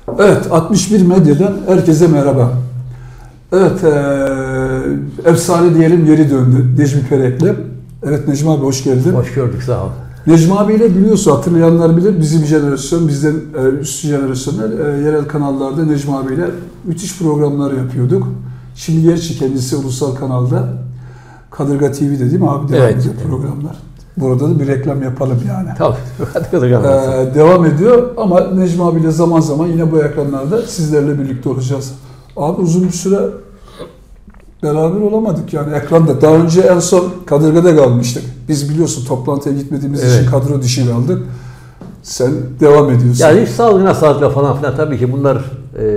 Evet, 61 Medya'dan herkese merhaba. Evet, efsane diyelim yeri döndü Necmi Perek'le. Evet Necmi abi hoş geldin. Hoş gördük, sağ ol. Necmi abiyle biliyorsun, hatırlayanlar bilir, bizim jenerasyon, bizden üst jenerasyonlar yerel kanallarda Necmi abiyle müthiş programlar yapıyorduk. Şimdi gerçi kendisi ulusal kanalda Kadırga TV'de değil mi abi devam ediyor programlar. Burada da bir reklam yapalım yani. Tabii. Devam ediyor ama Necmi abiyle zaman zaman yine bu ekranlarda sizlerle birlikte olacağız. Abi uzun bir süre beraber olamadık yani ekranda. Daha önce en son Kadırga'da kalmıştık. Biz biliyorsun toplantıya gitmediğimiz için kadro dışı kaldık. Sen devam ediyorsun. Yani hiç sağlığına sağlıkla falan filan tabii ki bunlar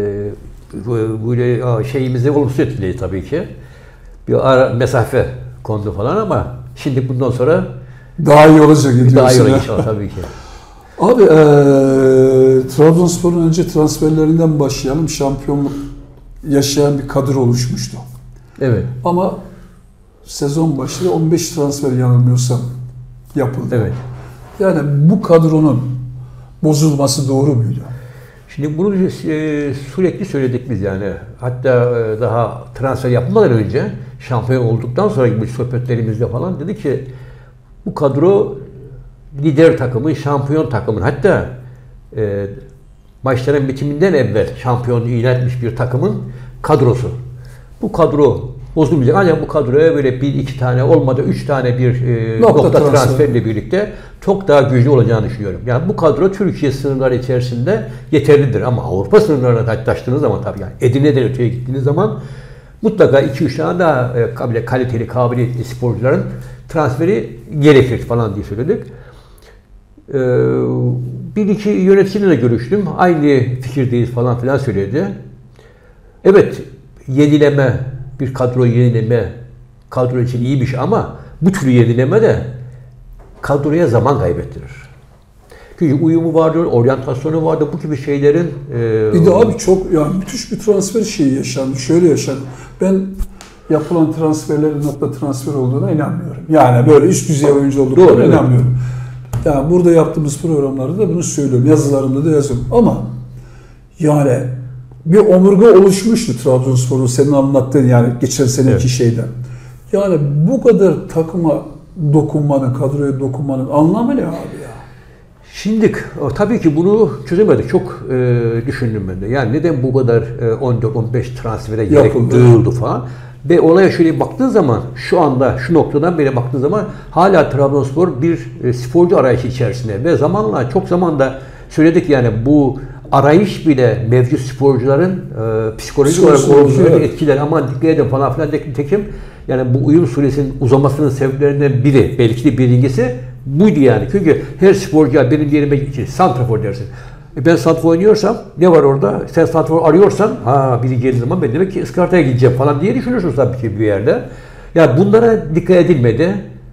böyle şeyimizi olumsuz etkiledi tabii ki. Bir ara mesafe kondu falan ama şimdi bundan sonra daha iyi olacak diyorsun. Daha iyi olacak inşallah tabii ki. Abi Trabzonspor'un önce transferlerinden başlayalım. Şampiyonluk yaşayan bir kadro oluşmuştu. Evet. Ama sezon başında 15 transfer yanılmıyorsam yapıldı. Evet. Yani bu kadronun bozulması doğru muydu? Şimdi bunu sürekli söyledik biz yani. Hatta daha transfer yapmadan önce şampiyon olduktan sonra gibi sohbetlerimizde falan dedi ki bu kadro lider takımın, şampiyon takımın, hatta maçların bitiminden evvel şampiyonluğu ilan etmiş bir takımın kadrosu. Bu kadro bozulmayacak. Ancak bu kadroya böyle bir iki tane olmadı, üç tane bir nokta transferle birlikte çok daha güçlü olacağını düşünüyorum. Yani bu kadro Türkiye sınırları içerisinde yeterlidir ama Avrupa sınırlarına taştığınız zaman tabii yani Edirne'den öteye gittiğiniz zaman mutlaka 2-3 tane daha kaliteli, kabiliyetli sporcuların transferi gerekir falan diye söyledik. Bir iki yöneticiyle de görüştüm. Aynı fikirdeyiz falan filan söyledi. Evet, yenileme, bir kadroyu yenileme, kadro için iyi bir şey ama bu tür yenileme de kadroya zaman kaybettirir. Çünkü uyumu vardır, oryantasyonu vardır, bu gibi şeylerin... Bir de abi çok yani müthiş bir transfer şeyi yaşandı. Şöyle yaşandı. Ben yapılan transferlerin nokta transfer olduğuna inanmıyorum. Yani böyle üst düzey oyuncu olduklarına inanmıyorum. Yani burada yaptığımız programlarda da bunu söylüyorum. Yazılarımda da yazıyorum. Ama yani bir omurga oluşmuştu Trabzonspor'un senin anlattığın yani geçen seneki şeyden. Yani bu kadar takıma dokunmanın, kadroya dokunmanın anlamı ne abi ya? Şimdi tabii ki bunu çözemedik. Çok düşündüm ben de. Yani neden bu kadar 14-15 transfere gerek duyuldu falan. Ve olaya şöyle baktığın zaman şu anda şu noktadan beri baktığın zaman hala Trabzonspor bir sporcu arayışı içerisinde ve zamanla çok zamanda söyledik yani bu arayış bile mevcut sporcuların psikolojik olarak olumsuz etkiler aman dikkat edin falan filan tekim yani bu uyum süresinin uzamasının sebeplerinden biri belki de birincisi buydu yani. Çünkü her sporcuya benim yerime için santrafor dersin. Ben santrafor oynuyorsam ne var orada? Sen santrafor arıyorsan biri geldiği zaman ben demek ki ıskartaya gideceğim falan diye düşünürsünüz tabii ki bir yerde. Yani bunlara dikkat edilmedi.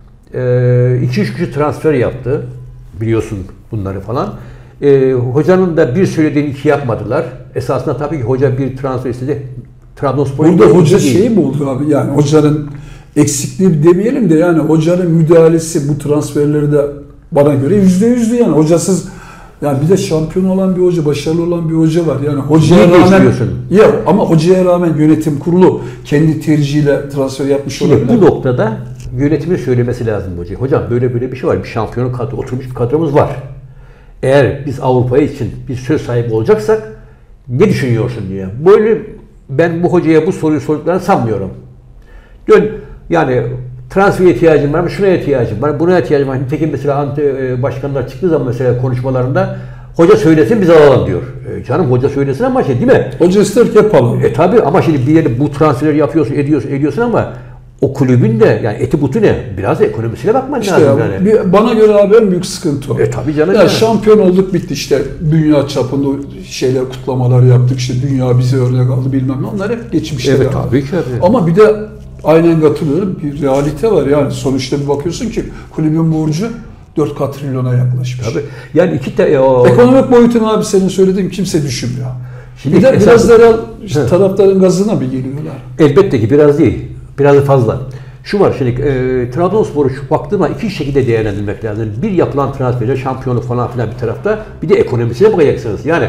2-3 kişi transfer yaptı. Biliyorsun bunları falan. Hocanın da bir söylediğini iki yapmadılar. Esasında tabii ki hoca bir transfer istedi. Trabzonspor'un burada hoca şey mi oldu abi? Yani hocanın eksikliği demeyelim de yani hocanın müdahalesi bu transferleri de bana göre %100'dü yani hocasız. Yani bir de şampiyon olan bir hoca, başarılı olan bir hoca var. Yani hocaya rağmen yok ama hocaya rağmen yönetim kurulu kendi tercihiyle transfer yapmış olabilir. Bu noktada yönetimin söylemesi lazım hoca. Hocam böyle bir şey var. Bir şampiyonun kadro, oturmuş bir kadromuz var. Eğer biz Avrupa için bir söz sahibi olacaksak ne düşünüyorsun diye. Böyle ben bu hocaya bu soruyu sorduklarını sanmıyorum. Dön yani transfer ihtiyacım var mı? Şuna ihtiyacım var, buna ihtiyacım var. Nitekim mesela başkanlar çıktığı zaman mesela konuşmalarında hoca söylesin biz alalım diyor. Canım hoca söylesin ama değil mi? Hoca ister ki yapalım. Tabii ama şimdi bir yerde bu transferleri yapıyorsun, ediyorsun ama o kulübün de yani eti butu ne? Biraz da ekonomisine bakman lazım yani. Bana göre abi en büyük sıkıntı o. Tabii canım. Ya şampiyon olduk bitti işte dünya çapında şeyler kutlamalar yaptık işte dünya bize örnek aldı bilmem ne onlar hep geçmişler. Evet tabii ki. Ama bir de aynen katılıyorum bir realite var yani sonuçta bir bakıyorsun ki kulübün borcu 4 katrilyona yaklaşmış. Tabii. Yani ekonomik boyutunu abi senin söylediğin kimse düşünmüyor. Şimdi bir de biraz da taraftarın gazına bir geliyorlar. Elbette ki biraz değil. Biraz da fazla. Şu var şimdi Trabzonspor'u baktığıma iki şekilde değerlendirmek lazım. Bir yapılan transferler, şampiyonluk falan filan bir tarafta bir de ekonomisine bakacaksınız. Yani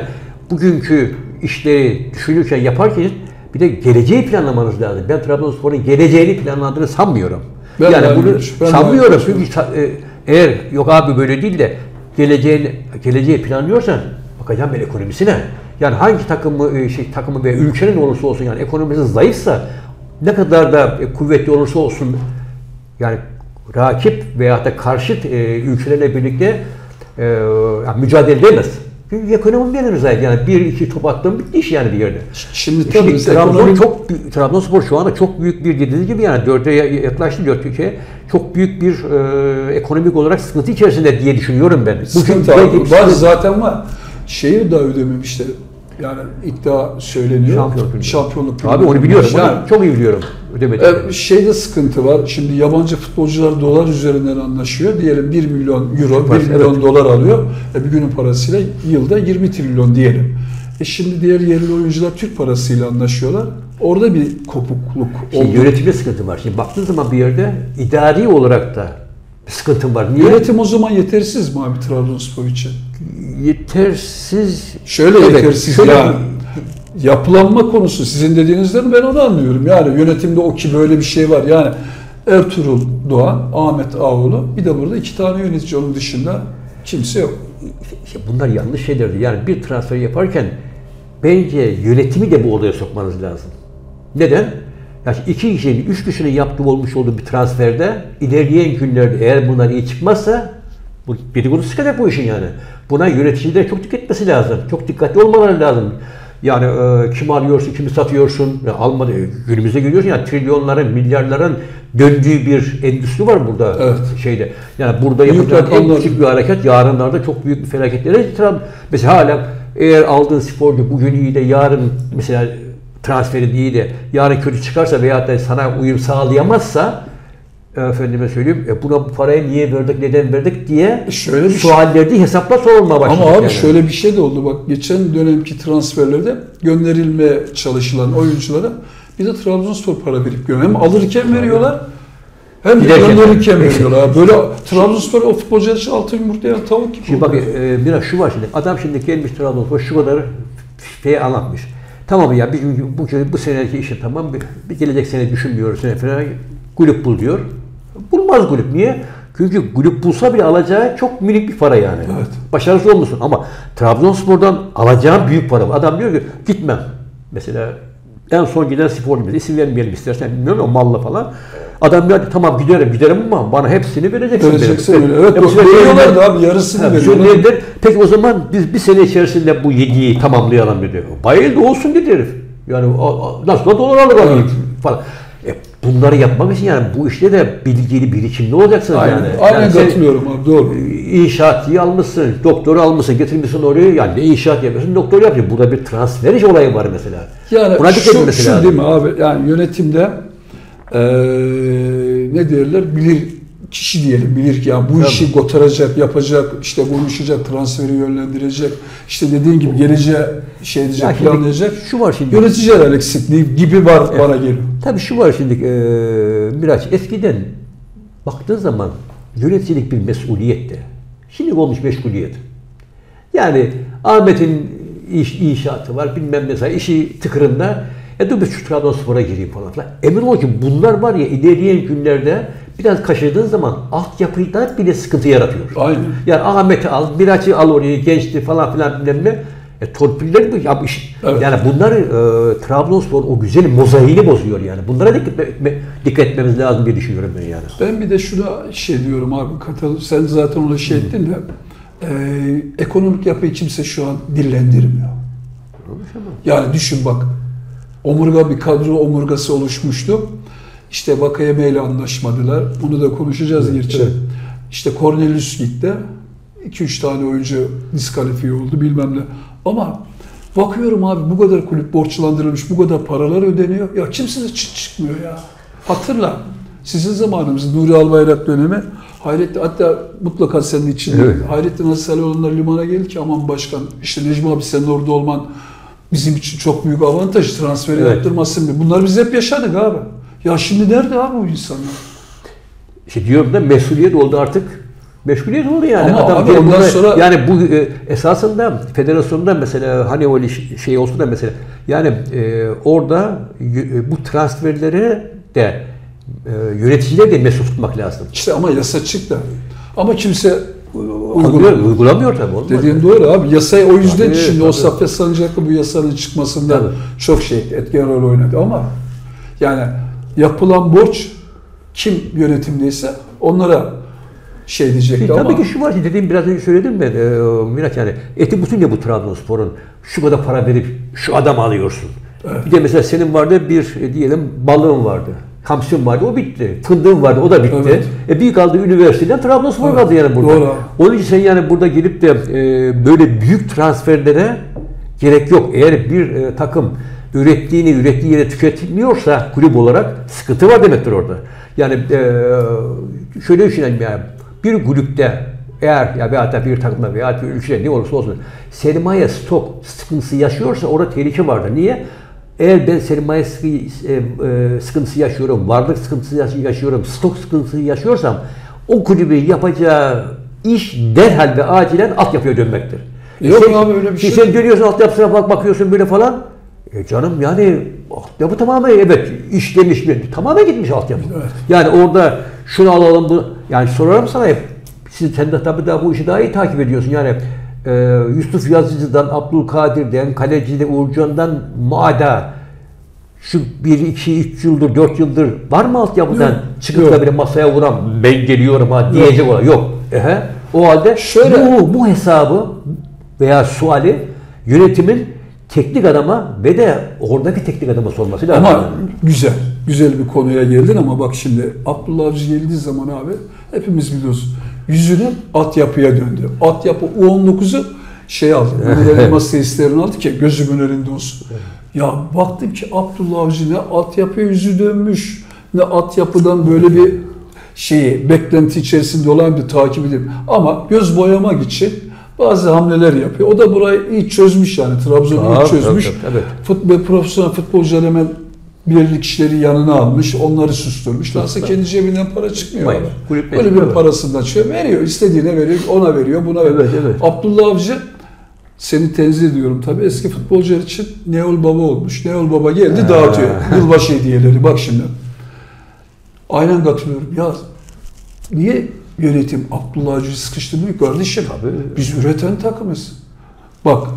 bugünkü işleri düşünürken yaparken bir de geleceği planlamanız lazım. Ben Trabzonspor'un geleceğini planlandığını sanmıyorum. Ben yani bunu sanmıyorum. Çünkü eğer yok abi böyle değil de geleceği planlıyorsan bakacağım ben ekonomisine. Yani hangi takımı veya ülkenin olursa olsun yani ekonomisi zayıfsa ne kadar da kuvvetli olursa olsun yani rakip veya da karşıt ülkelerle birlikte yani mücadele edemez. Çünkü ekonomi bir zayıf. Yani bir iki top attım bitti iş yani bir yerde. Şimdi tabii Trabzonspor şu anda çok büyük bir dediğiniz gibi yani 4'e yaklaştı 4 ülke. Çok büyük bir ekonomik olarak sıkıntı içerisinde diye düşünüyorum ben. Sıkıntı var zaten var. Şeyi daha ödememişler. Yani iddia söyleniyor. Şampiyonluk. Abi onu biliyorum. Yani, çok iyi biliyorum. Şeyde sıkıntı var. Şimdi yabancı futbolcular dolar üzerinden anlaşıyor. Diyelim 1 milyon euro, 1 milyon dolar alıyor. Bir günün parasıyla yılda 20 trilyon diyelim. Şimdi diğer yerli oyuncular Türk parasıyla anlaşıyorlar. Orada bir kopukluk oldu. Yönetimde sıkıntı var. Şimdi baktığın zaman bir yerde idari olarak da bir sıkıntım var. Niye? Yönetim o zaman yetersiz mi abi Trabzonspor için? Yetersiz. Şöyle yetersiz yani. Yapılanma konusu sizin dediğinizden ben onu anlıyorum. Yani yönetimde o ki böyle bir şey var. Yani Ertuğrul Doğan, Ahmet Ağoğlu bir de burada 2 tane yönetici onun dışında kimse yok. Bunlar yanlış şeylerdi. Yani bir transfer yaparken bence yönetimi de bu olaya sokmanız lazım. Neden? Yani 2 kişinin, 3 kişinin yaptığı olmuş olduğu bir transferde ilerleyen günlerde eğer bunlar iyi çıkmazsa bu dedikodu çıkacak bu işin yani. Buna yöneticiler çok dikkat etmesi lazım. Çok dikkatli olmaları lazım. Yani kimi alıyorsun, kimi satıyorsun. Almadı. Günümüzde görüyorsun yani trilyonların, milyarların döndüğü bir endüstri var burada şeyde. Yani burada yapacağın en küçük bir hareket yarınlarda çok büyük bir felaketlere mesela hala eğer aldığın sporcu bugün iyi de yarın mesela transferi iyi de yarın kötü çıkarsa veya da sana uyum sağlayamazsa efendime söyleyeyim buna bu parayı niye verdik, neden verdik diye şöyle bir sualleri hesaplar sorulmaya başladı. Ama abi yani. Şöyle bir şey de oldu bak geçen dönemki transferlerde gönderilmeye çalışılan oyunculara bir de Trabzonspor para verip hem alırken veriyorlar hem de gönderirken veriyorlar. Böyle Trabzonspor o futbolcular için altın yumurtlayan tavuk gibi. Şimdi bak biraz şu var şimdi adam şimdi gelmiş Trabzonspor şu kadar şey anlatmış. Tamam ya bu seneki işi tamam bir gelecek sene düşünmüyoruz falan kulüp bul diyor. Bulmaz kulüp. Niye? Çünkü kulüp bulsa bile alacağı çok minik bir para yani. Evet. Başarısız olmuşsun ama Trabzonspor'dan alacağın büyük para. Adam diyor ki gitmem. Mesela en son giden sporcu isim vermeyelim istersen bilmiyorum o malla falan. Adam diyor tamam giderim ama bana hepsini vereceksin. Evet. Veriyorlar da abi yarısını veriyorlar. Peki o zaman biz bir sene içerisinde bu 7'yi tamamlayalım dedi. Bayıldı olsun dedi herif. Yani nasıl da dolar alır falan. Bunları yapmak için yani bu işte de bilgili, birikimli olacaksınız yani. Aynen katılıyorum abi doğru. İnşaatçıyı almışsın, doktoru almışsın, getirmişsin oraya yani ne inşaat yapıyorsun, doktor yapıyor. Burada bir transfer iş olayı var mesela. Yani buna şu değil mi abi yani yönetimde ne derler bilir kişi diyelim bilir ki yani bu işi kotaracak, yapacak, işte konuşacak, transferi yönlendirecek, işte dediğin gibi geleceğe şey edecek, planlayacak. Şu var şimdi. Yöneticiler eksikliği gibi var bana geliyor. Tabii şu var şimdi Miraç eskiden baktığın zaman yöneticilik bir mesuliyetti. Şimdi olmuş meşguliyet. Yani Ahmet'in inşaatı var bilmem mesela işi tıkırında dur bir şu Trabzonspor'a gireyim falan filan. Emin ol ki bunlar var ya ilerleyen günlerde biraz kaçırdığın zaman altyapıda bile sıkıntı yaratıyor. Aynen. Yani Ahmet'i al, Miraç'ı al oraya gençti falan filan bilmem ne. Torpiller mi? Ya, evet. Yani bunlar Trabzonspor o güzel mozaiğini bozuyor yani. Bunlara dikkat etmemiz lazım diye düşünüyorum ben yani. Ben bir de şuna şey diyorum abi, sen zaten ona şey ettin de ekonomik yapıyı kimse şu an dillendirmiyor. Yani düşün bak, bir kadro omurgası oluşmuştu. İşte Vakayeme ile anlaşmadılar. Bunu da konuşacağız gerçi. Evet. İşte Cornelius gitti. 2-3 tane oyuncu diskalifiye oldu bilmem ne. Ama bakıyorum abi bu kadar kulüp borçlandırılmış, bu kadar paralar ödeniyor. Ya kimse de çıkmıyor ya. Hatırla. Sizin zamanınız Nuri Albayrak dönemi. Hatta mutlaka senin için Hayrettin Hasaloğlu'nlar limana geldi ki aman başkan işte Necmi abi senin orada olman bizim için çok büyük avantaj. Transferi yaptırmasın diye. Bunlar biz hep yaşadık abi. Ya şimdi nerede abi bu insanlar? İşte diyorum da mesuliyet oldu artık. Meşguliyet oldu yani. Ama adam abi ondan sonra yani bu esasında federasyonda mesela hani öyle şey olsun da mesela yani orada bu transferleri de yöneticileri de mesul tutmak lazım. İşte ama yasa çıktı. Ama kimse uygulamıyor tabii. Olmaz dediğin yani. doğru abi. Yasayı o yüzden Tabii, şimdi tabii. o Saffet Sancaklı bu yasanın çıkmasında Tabii. çok etken rol oynadı ama yani yapılan borç kim yönetimdeyse onlara şey diyecekti ama. Tabii ki şu var ki dediğim biraz önce söyledim ben Miraç yani eti bütün ya bu Trabzonspor'un şu kadar para verip şu adam alıyorsun. Evet. Bir de mesela senin vardı bir diyelim balığın vardı. Hamsin vardı o bitti. Fındığın vardı o da bitti. Evet. Bir kaldı üniversiteden Trabzonspor kaldı yani burada. Doğru. Onun için sen yani burada gelip de böyle büyük transferlere gerek yok. Eğer bir takım ürettiği yere tüketilmiyorsa kulüp olarak sıkıntı var demektir orada. Yani şöyle düşünelim yani bir kulüpte eğer ya veyahut da bir takımda veya bir ülkede ne olursa olsun sermaye stok sıkıntısı yaşıyorsa orada tehlike vardır. Niye? Eğer ben sermaye sıkıntısı yaşıyorum, varlık sıkıntısı yaşıyorum, stok sıkıntısı yaşıyorsam o kulübün yapacağı iş derhal ve acilen altyapıya dönmektir. Yok abi öyle bir şey. Sen dönüyorsun altyapısına bakıyorsun böyle falan. Canım yani altyapı tamamen evet işlemiş mi? Tamamen gitmiş altyapı. Evet. Yani orada şunu alalım bu. Yani sorarım sana hep. Sen de tabii daha bu işi daha iyi takip ediyorsun. Yani Yusuf Yazıcı'dan, Abdülkadir'den, Kaleci'de Uğurcan'dan Muada şu 1, 2, 3 yıldır, 4 yıldır var mı altyapıdan çıkıp da bile masaya vuran ben geliyorum ha diyecek olan yok. O halde şöyle bu hesabı veya suali yönetimin teknik adama ve de oradaki teknik adama sorması lazım. Ama güzel bir konuya geldin ama bak şimdi Abdullah Avcı geldiği zaman abi hepimiz biliyoruz. Yüzünü altyapıya döndü. Altyapı U19'u şey aldı. Ünlü elmas tesislerini aldı ki gözümün önünde olsun. Ya baktım ki Abdullah Avcı ne altyapıya yüzü dönmüş, ne altyapıdan böyle bir beklenti içerisinde olan bir takip edeyim. Ama göz boyamak için bazı hamleler yapıyor. O da burayı iyi çözmüş yani. Trabzon'u iyi çözmüş. Profesyonel futbolcular hemen belirli kişileri yanına almış, onları susturmuş. Nasıl kendi cebinden para çıkmıyor abi. Böyle bir parasından çıkıyor, veriyor. İstediğine veriyor, ona veriyor, buna veriyor. Evet. Abdullah Avcı, seni tenzih ediyorum tabii. Eski futbolcular için Neol Baba olmuş. Neol Baba geldi dağıtıyor. Yılbaşı hediyeleri. Bak şimdi. Aynen katılıyorum. Ya niye yönetim Abdullah Avcı'yı sıkıştırmıyor kardeşim? Tabii. Biz üreten takımız. Bak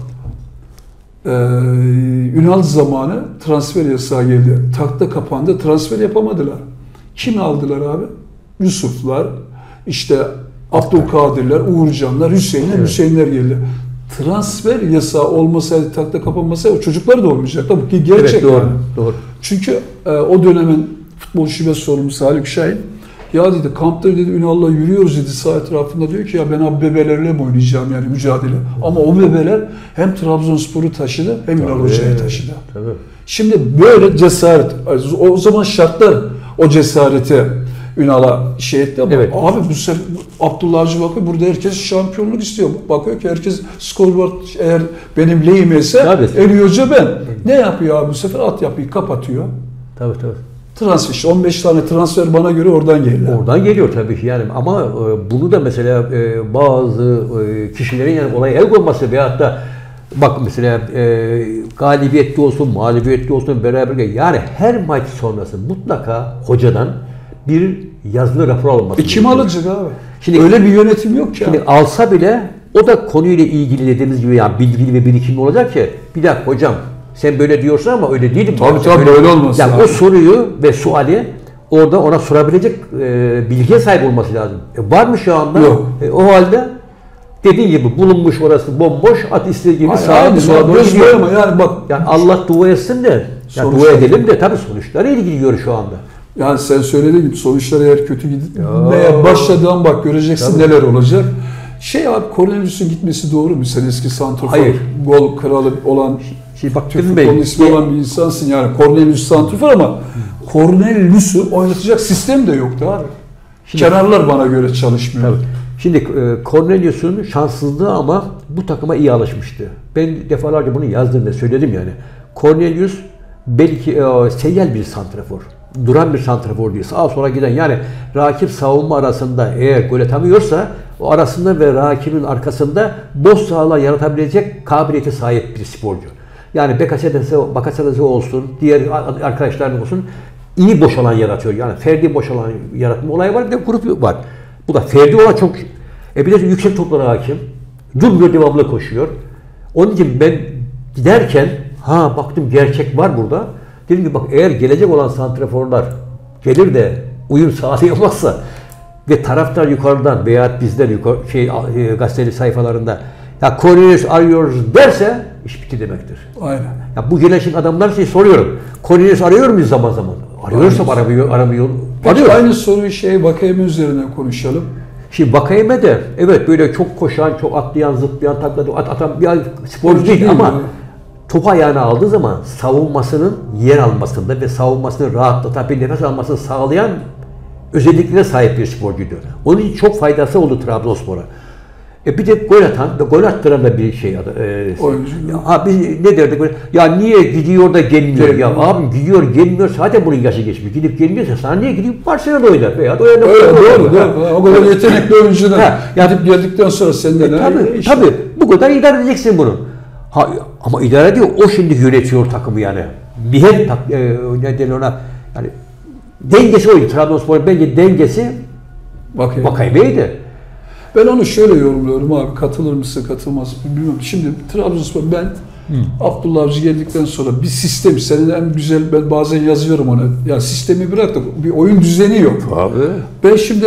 Ünal zamanı transfer yasağı geldi. Takta kapandı. Transfer yapamadılar. Kim aldılar abi? Yusuflar, işte Abdülkadirler, Uğurcanlar, Hüseyinler geldi. Transfer yasağı olmasaydı, takta kapanmasaydı o çocuklar da olmayacaktı. Bu ki gerçek. Evet, doğru, yani. doğru. Çünkü o dönemin futbol şube sorumlusu Haluk Şahin ya dedi kampta dedi Ünal'la yürüyoruz dedi sağ etrafında diyor ki ya ben abi bebelerle mi oynayacağım yani mücadele. Ama o bebeler hem Trabzonspor'u taşıdı hem Ünal Hoca'yı taşıdı. Tabii. Şimdi böyle cesaret, o zaman şartlar o cesareti Ünal'a etti ama abi bu sefer Abdullah Avcı bakıyor burada herkes şampiyonluk istiyor. Bakıyor ki herkes scoreboard eğer benim lehime ise en iyi hoca ben. Ne yapıyor abi bu sefer altyapıyı kapatıyor. Tabii. Transfer 15 tane transfer bana göre oradan geliyor. Oradan geliyor tabii ki yani ama bunu da mesela bazı kişilerin yani olaya el koyması veyahut da bak mesela galibiyetli olsun, mağlubiyetli olsun beraber yani her maç sonrası mutlaka hocadan bir yazılı rapor alınması. Kim alacak abi? Şimdi öyle bir yönetim yok ki. Şimdi alsa bile o da konuyla ilgili dediğimiz gibi yani bilgili ve birikimli olacak ki bir dakika hocam sen böyle diyorsun ama öyle değil mi? Tabii böyle olmaz. Yani o soruyu ve suali orada ona sorabilecek bilgiye sahip olması lazım. Var mı şu anda? Yok. O halde dediğin gibi bulunmuş orası bomboş at istediği gibi sağa doğru gidiyor. Yani bak. Yani Allah dua etsin de yani dua edelim de tabii sonuçlara ilgili şu anda. Yani sen söylediğin gibi sonuçlar eğer kötü gitmeye başladığın bak göreceksin tabii. Neler olacak. Abi Cornelius'un gitmesi doğru mu? Sen eski santrafor, gol kralı olan Türk futbolun ismi olan bir insansın yani Cornelius santrafor ama Cornelius'u oynatacak sistem de yoktu abi. Kenarlar bana göre çalışmıyor. Tabii. Şimdi Cornelius'un şanssızlığı ama bu takıma iyi alışmıştı. Ben defalarca bunu yazdım ve söyledim yani. Cornelius belki seyyel bir santrafor. Duran bir santrafor değil. Sağa sola giden yani rakip savunma arasında eğer gol atamıyorsa o arasında ve rakibin arkasında boş sahalar yaratabilecek kabiliyete sahip bir sporcu. Yani Bakasetas'ı olsun, diğer arkadaşların olsun iyi boş alan yaratıyor. Yani ferdi boş alan yaratma olayı var, bir de grup var. Bu da ferdi olan çok... bir de yüksek toplara hakim. Durmuyor, devamlı koşuyor. Onun için ben giderken baktım gerçek var burada. Dedim ki bak eğer gelecek olan santraforlar gelir de uyum sağlayamazsa ve taraftar yukarıdan veya bizler gazeteli sayfalarında ya Cornelius arıyoruz derse iş bitti demektir. Aynen. Ya bu gelen adamlar soruyorum. Cornelius arıyor muyuz zaman zaman? Arıyorsam aramıyor. Peki aynı soruyu Vakayeme üzerine konuşalım. Şimdi Vakayeme de evet böyle çok koşan, çok atlayan, zıplayan, atan bir sporcu değil ama topu ayağına aldığı zaman savunmasının yer almasında ve savunmasını rahatlatan bir nefes almasını sağlayan özelliklere sahip bir sporcuydu. Onun için çok faydası oldu Trabzonspor'a. Bir de gol atan ve gol attıran da bir oyuncu. Biz ne derdik? Ya niye gidiyor da gelmiyor? Ya abi gidiyor gelmiyor zaten bunun yaşı geçmiş. Gidip gelmiyorsa sana niye gidip Barcelona'da oynar veya da oynar. Doğru. O kadar yetenekli oyuncular. Gidip geldikten sonra senden tabii bu kadar idare edeceksin bunu. Ama idare ediyor. O şimdi yönetiyor takımı yani. Ne denir ona? Yani dengesi oydu. Trabzonspor'un bence dengesi Vakayeme'ydi. Ben onu şöyle yorumluyorum abi. Katılır mısın, katılmaz mısın bilmiyorum. Şimdi Trabzonspor Abdullah Avcı geldikten sonra bir sistem. Senin en güzel, ben bazen yazıyorum ona. Ya sistemi bırak da bir oyun düzeni yok. Abi. Ben şimdi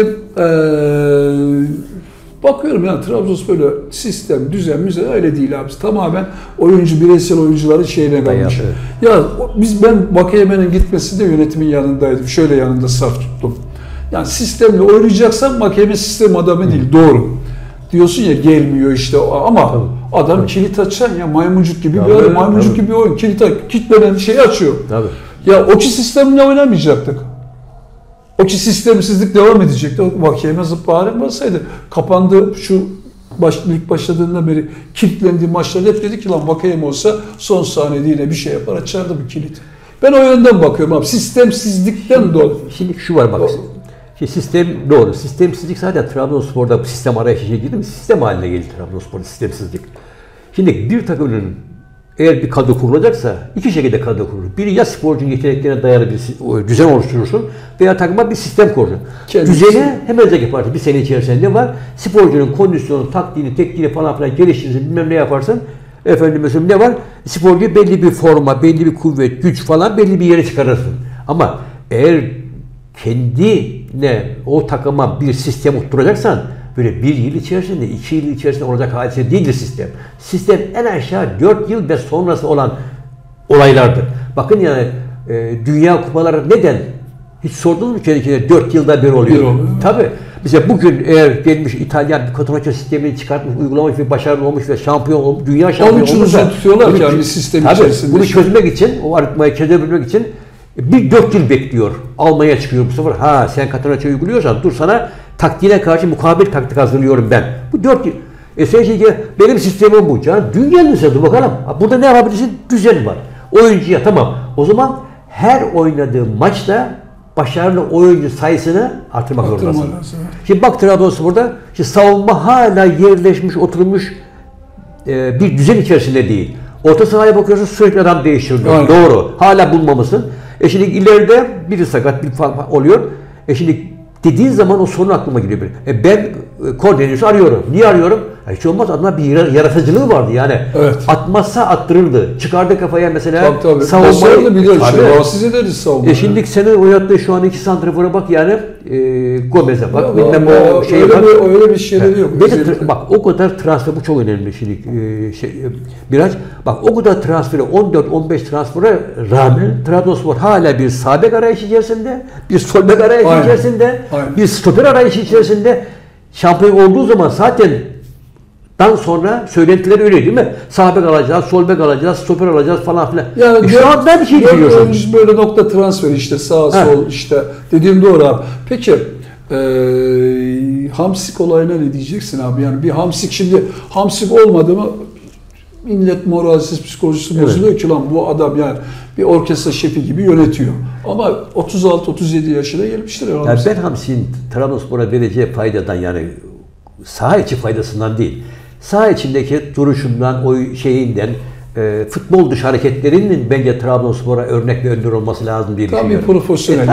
bakıyorum ya Trabzonspor'da sistem, düzen öyle değil abi. Tamamen bireysel oyuncuların şeyine kalmış. Ya ben Vakayeme'nin gitmesinde yönetimin yanındaydım. Şöyle yanında saf tuttum. Yani sistemle oynayacaksan Vakayeme sistem adamı değil. Doğru. Diyorsun ya gelmiyor işte ama adam kilit açan ya maymuncuk gibi bir adam. Maymuncuk gibi bir oyun. Kilitlenen şeyi açıyor. Tabii. Ya o ki sistemle oynamayacaktık. O ki sistemsizlik devam edecekti. Vakayeme zıplarım varsaydı. Kapandı lig başladığından beri kilitlendiği maçlarda hep dedi ki lan Vakayeme olsa son saniyede yine bir şey yapar açardı bir kilit. Ben o yönden bakıyorum abi. Sistemsizlikten dolayı. Şimdi şu var bak. Sistem doğru. Sistemsizlik zaten Trabzonspor'da sistem arayışı girdi mi? Sistem haline geldi Trabzonspor'da sistemsizlik. Şimdi bir takımın eğer bir kadro kurulacaksa iki şekilde kadro kurulur. Biri ya sporcunun yeteneklerine dayalı bir düzen oluşturursun veya takıma bir sistem kurursun. Düzeni hemencek yaparsın. Bir sene içerisinde ne var? Sporcunun kondisyonu, taktiğini, tekniğini falan filan geliştirirsin. Bilmem ne yaparsın. Mesela ne var? Sporcu belli bir forma, belli bir kuvvet, güç falan belli bir yere çıkarırsın. Ama eğer kendine o takıma bir sistem oturtacaksan böyle 1 yıl içerisinde, 2 yıl içerisinde olacak hadise değildir sistem. Sistem en aşağı 4 yıl ve sonrası olan olaylardır. Bakın yani dünya kupaları neden? Hiç sordunuz mu kendine 4 yılda bir oluyor? Tabii. Mesela bugün eğer gelmiş İtalyan bir Catenaccio sistemini çıkartmış, uygulamış ve başarılı olmuş ve şampiyon olmuş, dünya şampiyonu olmuş. Onun için tutuyorlar ki yani sistem içerisinde. Bunu çözmek için, o aritmayı çözebilmek için bir 4 yıl bekliyor. Almanya çıkıyor bu sefer. Sen Catenaccio uyguluyorsan dur sana taktiğine karşı mukabil taktik hazırlıyorum ben. Bu 4 yıl. Sen benim sistemim bu. Canım dünyanın dur bakalım. Burada ne yapabilirsin? Düzen var. Oyuncuya tamam. O zaman her oynadığı maçta başarılı oyuncu sayısını artırmak zorundasın. Şimdi bak Trabzonspor'da savunma hala yerleşmiş, oturmuş bir düzen içerisinde değil. Orta sahaya bakıyorsun sürekli adam değiştiriyor. Doğru. Hala bulmamışsın. Şimdi ileride biri sakat bir falan oluyor. Şimdi dediğin zaman o sorun aklıma geliyor. Ben Cornelius'u arıyorum. Niye arıyorum? Hiç olmaz adına bir yaratıcılığı vardı yani. Evet. Atmazsa attırırdı. Çıkardı kafaya mesela savunmayı biliyor işte. Rahatsız ederiz savunmayı. Şimdi senin oynattığı şu an iki santrafora bak yani Gomez'e bak. Öyle bir şeyleri yok. Bak o kadar transfer bu çok önemli şimdi biraz. Bak o kadar transferi 14-15 transfere rağmen Trabzonspor hala bir sağ bek arayışı içerisinde, bir sol bek arayışı içerisinde, bir stoper arayışı içerisinde. Şampiyon olduğu zaman zaten sonra söylentiler öyle değil mi? Sağ bek alacağız, sol bek alacağız, stoper alacağız falan filan. Yani şu an ben bir şey biliyorsun. Böyle nokta transferi işte sağ sol işte dediğim doğru abi. Peki Hamsik olayına ne diyeceksin abi? Yani bir Hamsik şimdi Hamsik olmadı mı millet moralsiz psikolojisi bozuluyor ki lan bu adam yani bir orkestra şefi gibi yönetiyor. Ama 36-37 yaşına gelmiştir. Yani ben Hamsik'in Trabzonspor'a vereceği faydadan yani saha içi faydasından değil. Saha içindeki duruşundan, o şeyinden, futbol dışı hareketlerinin bence Trabzonspor'a örnek ve önder olması lazım diye düşünüyorum. Tabii profesyonel.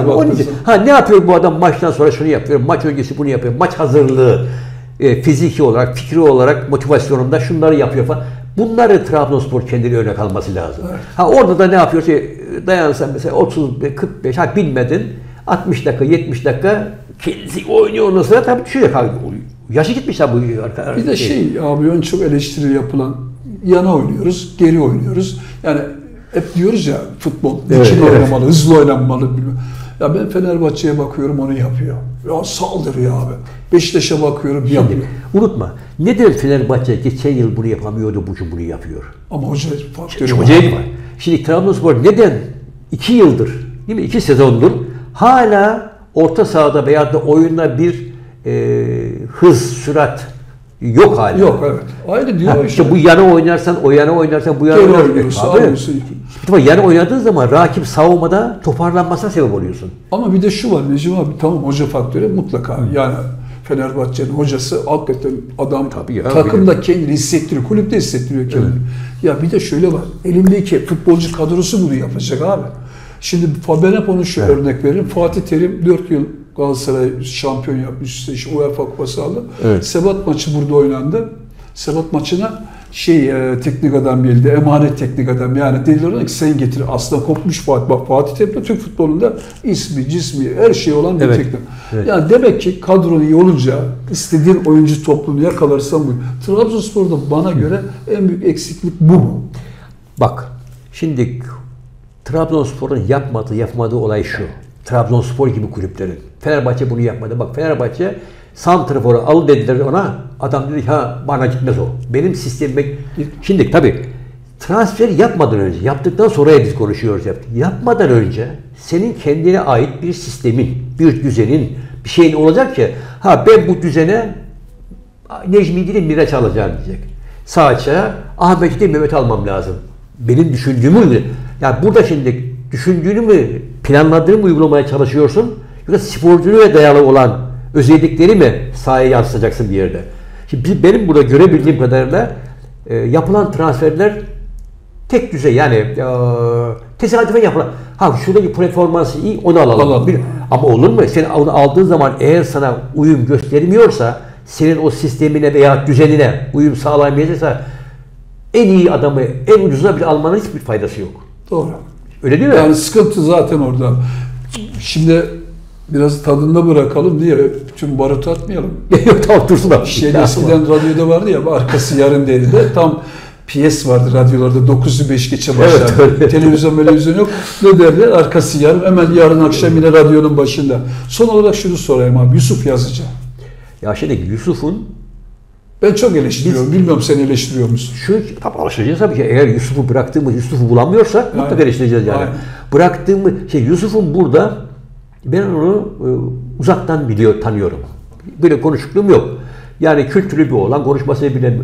Ne yapıyor bu adam? Maçtan sonra şunu yapıyor, maç öncesi bunu yapıyor, maç hazırlığı, fiziki olarak, fikri olarak, motivasyonunda şunları yapıyor falan. Bunları Trabzonspor kendine örnek alması lazım. Evet. Orada da ne yapıyorsa dayansan mesela 30, 45, bilmedin 60 dakika, 70 dakika kendisi oynuyor ondan sonra tabii düşecek. Yaşı gitmiş bu arkadaşlar. Bir de abi ön çok eleştiri yapılan yana oynuyoruz, geri oynuyoruz. Yani hep diyoruz ya futbol dikine oynamalı, hızlı oynanmalı. Ya ben Fenerbahçe'ye bakıyorum onu yapıyor. Ya saldırıyor abi. Beşiktaş'a bakıyorum yapıyor. Unutma. Neden Fenerbahçe geçen yıl bunu yapamıyordu, bugün bunu yapıyor? Ama hoca faktörü var. Şimdi Trabzonspor neden 2 yıldır, değil mi? 2 sezondur hala orta sahada veya da oyunda bir hız, sürat yok hala. Yok evet. Aynı diyor işte. Bu yana oynarsan, o yana oynarsan, bu yana oynarsan. Yana oynadığın zaman rakip savunmada toparlanmasına sebep oluyorsun. Ama bir de şu var Necim abi, tamam hoca faktörü mutlaka. Yani Fenerbahçe'nin hocası hakikaten adam takımda kendini hissettiriyor, kulüpte hissettiriyor kendini. Evet. Ya bir de şöyle var, elindeki futbolcu kadrosu bunu yapacak abi. Şimdi ben hep onu şu örnek veririm. Fatih Terim 4 yıl Galatasaray şampiyon yapmış, işte UEFA Kupası aldı. Evet. Sebat maçı burada oynandı. Sebat maçına teknik adam geldi, emanet teknik adam. Yani dediler ki sen getir. Aslında kopmuş Fatih. Bak Fatih Terim Türk futbolunda ismi, cismi, her şey olan bir teknik. Evet. Yani demek ki kadron iyi olunca istediğin oyuncu topluluğunu yakalarsan bu. Trabzonspor'da bana göre en büyük eksiklik bu mu? Bak şimdi Trabzonspor'un yapmadığı olay şu. Trabzonspor gibi kulüplerin. Fenerbahçe bunu yapmadı. Bak Fenerbahçe santraforu al dediler ona. Adam dedi bana gitmez o. Benim sistemime... Şimdi tabii transfer yapmadan önce, yaptıktan sonra biz konuşuyoruz. Yapmadan önce senin kendine ait bir sistemin, bir düzenin, bir şeyin olacak ki ben bu düzene Necmi değil Miraç alacağım diyecek. Sağ açığa Ahmet'i de Mehmet almam lazım. Benim düşündüğümü yani burada şimdi düşündüğünü mü, planladığını mı uygulamaya çalışıyorsun? Yoksa sporculuğa dayalı olan özellikleri mi sahaya yansıtacaksın bir yerde? Şimdi benim burada görebildiğim kadarıyla yapılan transferler tek düzey yani tesadüfen yapılan. Şuradaki performansı iyi onu alalım. Ama olur mu? Sen onu aldığın zaman eğer sana uyum göstermiyorsa, senin o sistemine veya düzenine uyum sağlayamayacaksa en iyi adamı en ucuzuna bile almanın hiçbir faydası yok. Doğru. Öyle değil mi? Yani sıkıntı zaten orada. Şimdi biraz tadında bırakalım diye bütün barutu atmayalım. Tamam dursun abi. Eskiden radyoda vardı ya arkası yarın dedi de tam piyes vardı radyolarda 9'u 5 geçe başlar. Evet, televizyon yok. Ne derler? Arkası yarın. Hemen yarın akşam yine radyonun başında. Son olarak şunu sorayım abi. Yusuf Yazıcı. Ya şimdi Yusuf'un ben çok eleştiriyorum. Bilmiyorum sen eleştiriyor musun? Tabii alışacağız tabii ki. Eğer Yusuf'u bulamıyorsak mutlaka eleştireceğiz yani. Yusuf'un burada ben onu uzaktan tanıyorum. Böyle konuştukluğum yok. Yani kültürlü bir oğlan, konuşmasını bilen.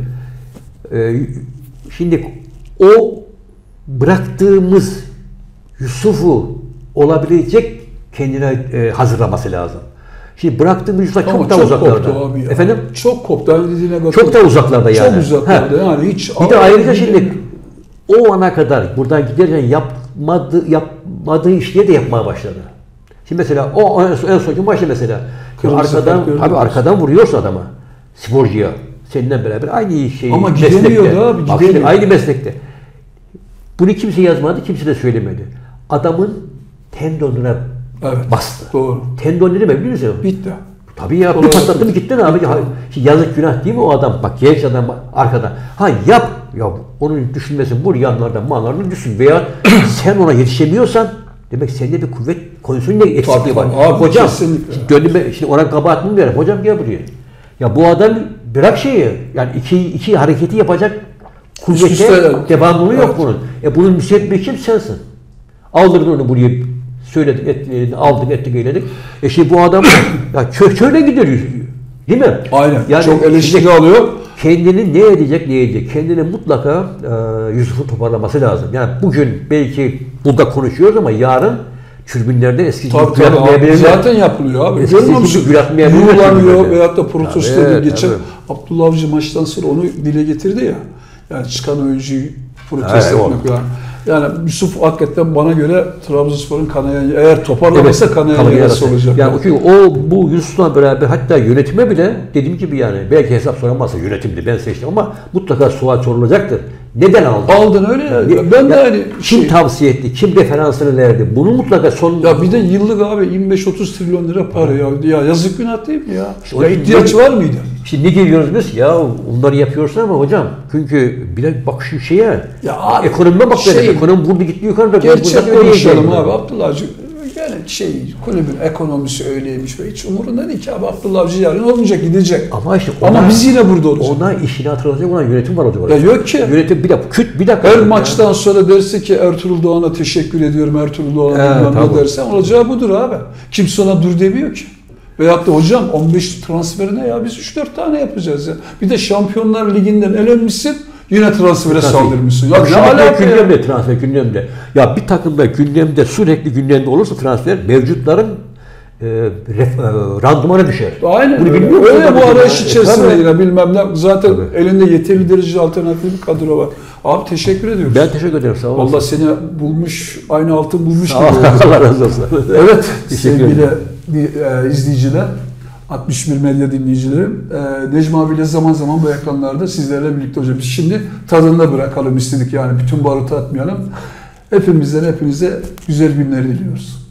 Şimdi o bıraktığımız Yusuf'u olabilecek kendine hazırlaması lazım. Şimdi bıraktığımız Yusuf'a çok daha uzaklarda. Abi ya. Efendim? Çok koptu. Çok daha uzaklarda yani. Çok uzaklarda yani. Hiç bir de ayrıca şimdi o ana kadar buradan giderken yapmadığı işleri de yapmaya başladı. Şimdi mesela o en son maçta mesela arkadan vuruyorsa adama, sporcuya, seninle beraber aynı şeyi ama gidemiyordu abi. Şimdi aynı meslekte. Bunu kimse yazmadı, kimse de söylemedi. Adamın tendonuna bastı. Doğru. Tendon ne demek biliyor musun? Bitti. Tabii ya, bir patlattı mı gittin abi. Yazık günah değil mi o adam? Bak genç adam arkadan. Yap. Ya onun düşünmesi bu yanlardan mağlarını düşün. Veya sen ona yetişemiyorsan demek sende bir kuvvet konusunda eksikliği var. Hocam şimdi ona kabahat mı verir? Hocam gel buraya. Ya bu adam bırak şeyi. Yani iki hareketi yapacak kuvvete devamlılığı yok bunun. Bunun müsebbibi kim sensin? Aldırdın onu buraya. Söyledik, aldık, ettik, eyledik. Şimdi bu adam ya şöyle gidiyor, değil mi? Aynen. Yani çok eleştiri alıyor. Kendini ne edecek? Kendini mutlaka Yusuf'u toparlaması lazım. Yani bugün belki burada konuşuyoruz ama yarın Tribünlerde eskisi Tabii gibi abi, zaten yapılıyor abi. Eskisi Görmüyor gibi musun? gülatmayabilirler Yuğlanıyor tribünlerde. veyahut da protesto Tabii, ediyor. Geçen tabii. Abdullah Avcı maçtan sonra onu dile getirdi ya. Yani çıkan oyuncuyu protesto Evet, etmek yani. Yani Yusuf hakikaten bana göre Trabzonspor'un kanayan, eğer toparlamasa kanayan yarası olacak. Yani çünkü o bu Yusuf'la beraber hatta yönetime bile dediğim gibi yani belki hesap soramazsa yönetimdi ben seçtim ama mutlaka sual sorulacaktır. Neden aldın? Aldın öyle ya. Ben de hani kim tavsiye etti? Kim referansını verdi? Bunu mutlaka Ya bir de yıllık abi 25-30 trilyon lira para ya. Ya yazık günah değil mi ya? İşte Ya ihtiyaç var mıydı? Şimdi ne geliyoruz biz? Ya onları yapıyorsun ama hocam çünkü bir de bak şu şeye Ya abi, ekonomime bak ekonomi burada gitti yukarıda. Gerçek konuşalım abi. Abdullah Avcı yani kulübün ekonomisi öyleymiş ve hiç umurunda değil ki abi. Abdullah Avcı yarın olmayacak, gidecek. Ama işte ama biz yine burada olacağız. Ona işini hatırlatacak olan yönetim var o Ya yok ki. Yönetim bir dakika. Her maçtan sonra derse ki Ertuğrul Doğan'a teşekkür ediyorum. Ertuğrul Doğan'a ne dersen olacağı budur abi. Kimse ona dur demiyor ki. Veyahut da hocam 15 transferine ya biz 3-4 tane yapacağız ya. Bir de Şampiyonlar Ligi'nden elenmişsin. Yine transfere saldırmışsın. Ya ne alaka gündemde transfer gündemde. Ya bir takımda gündemde sürekli gündemde olursa transfer mevcutların randımanı düşer. Aynen bunu öyle. Öyle bu arayış içerisinde yine bilmem ne. Zaten elinde yeterli derecede alternatif bir kadro var. Abi teşekkür ediyoruz. Ben teşekkür ederim. Sağ olasın. Allah seni bulmuş, aynı altın bulmuş gibi. Allah razı olsun. Evet sevgili izleyiciler. 61 medya dinleyicilerim. Necmi abiyle zaman zaman bu ekranlarda sizlerle birlikte hocam. Biz şimdi tadında bırakalım istedik yani bütün barutu atmayalım. Hepinize güzel günler diliyoruz.